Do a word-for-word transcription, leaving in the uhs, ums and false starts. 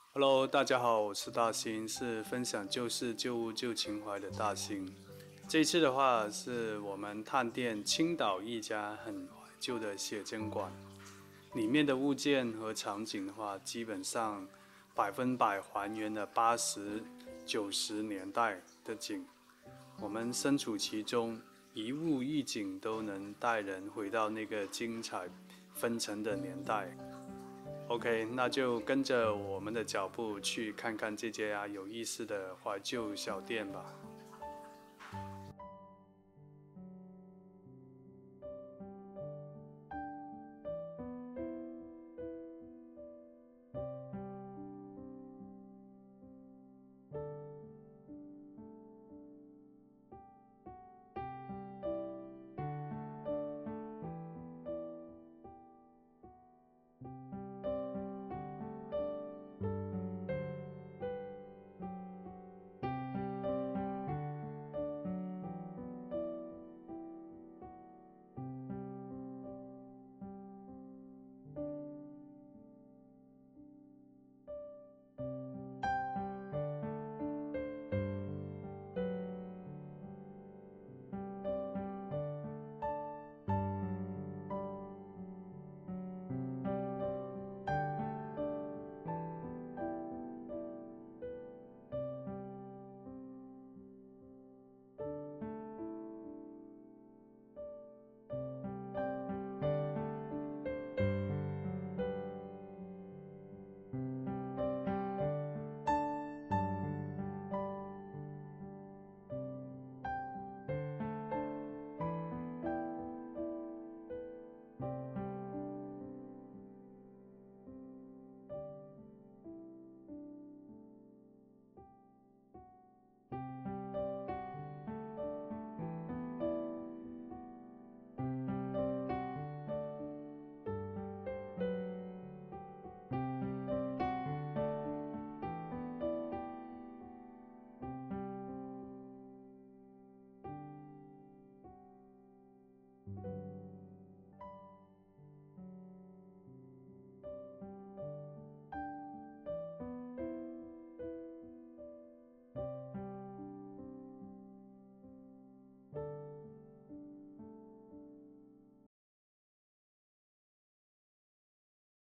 Hello，大家好，我是大兴，是分享旧事、旧物、旧情怀的大兴。这一次的话，是我们探店青岛一家很怀旧的写真馆，里面的物件和场景的话，基本上百分百还原了八十九十年代的景。我们身处其中，一物一景都能带人回到那个精彩纷呈的年代。OK，那就跟着我们的脚步去看看这家有意思的怀旧小店吧。